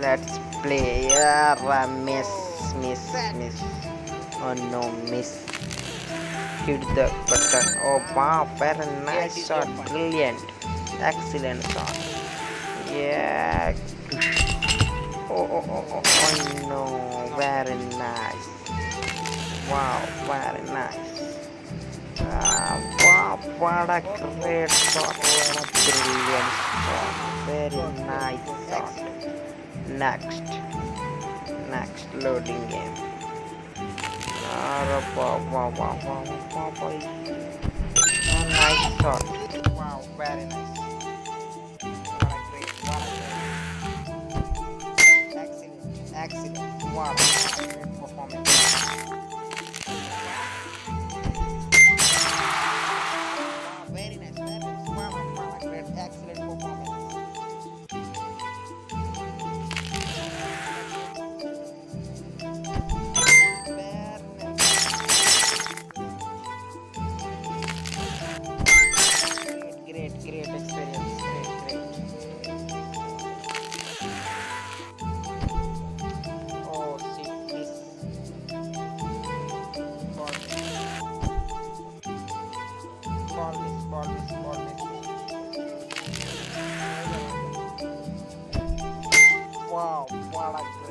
Let's play. Yeah, miss. Oh no, miss. Hit the button. Oh wow, very nice shot. Brilliant. Excellent shot. Yeah. Oh no, very nice. Wow, very nice. Wow, what a great shot. What a brilliant shot. Very nice shot. Next loading game. Wow. A nice shot. Wow, very nice. Excellent. Wow, great performance. Wow, very nice. Wow, great, excellent performance. Great experience. Great. Oh, shit, miss. Ball miss. Wow, what a